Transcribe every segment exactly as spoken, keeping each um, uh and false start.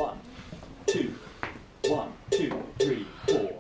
One, two, one, two, three, four.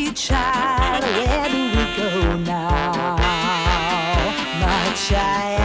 sweet child, where do we go now? My child.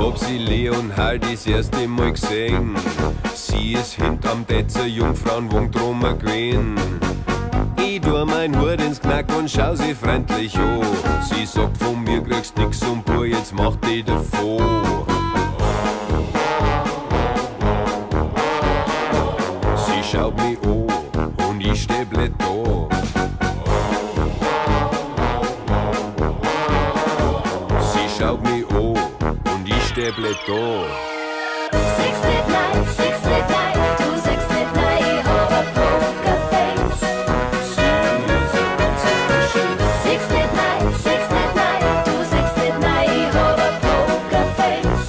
hab sie Leonhard das erste Mal gesehen. Sie ist hinterm Detzer, Jungfrauenwohn drum gewesen. Ich tu mein Hut ins Knack und schau sie freundlich an. Sie sagt, von mir kriegst nix und Bur, jetzt mach die davon. Sie schaut mich an und ich steh blöd da. Sie schaut mich an und ich steh blöd da. Six midnight, six midnight, du six midnight, ich hab a Pokerface. Six midnight, six midnight, du six midnight, ich hab a Pokerface.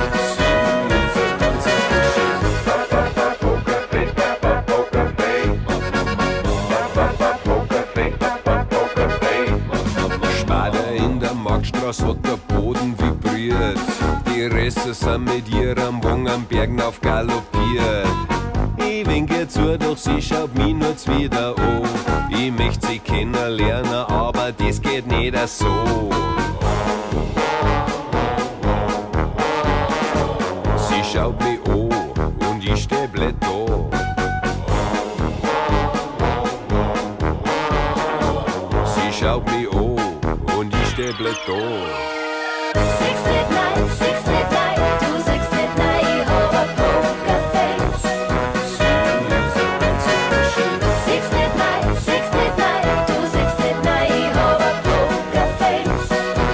Später in der Marktstraße hat der Boden vibriert. Die Reste sind mit ihrem Wagen am Bergen auf galoppiert. Ich wink ihr zu, doch sie schaut mich nur wieder an. Ich möcht sie kennenlernen, aber das geht nicht so. Sie schaut mich an und ich steh blöd da. Sie schaut mich an und ich steh blöd da. Six midnight, six midnight, du six midnight, ich hab a Pokerface. Six midnight, six midnight, du six midnight, ich hab a Pokerface.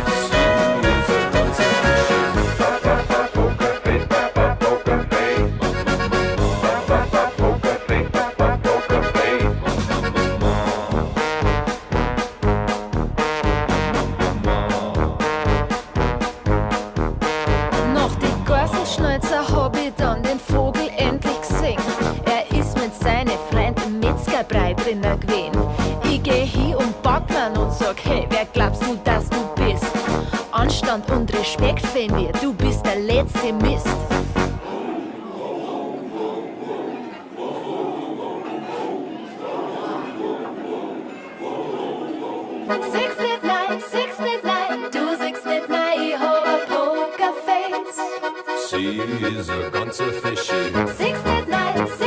Nach die Geiselschnäuzer hab ich dann den Vogel endlich gesehen. Er ist mit seinen Freunden Metzgerbrei drinnen gewesen. Ich geh hin und pack ihn und sag, hey, wer glaubst du, dass du bist? Anstand und Respekt fehlen mir, du bist der letzte Mist. Six midnight, six midnight, du six midnight, ich hab a Pokerface. Sie ist ein ganzer Fische. Six midnight,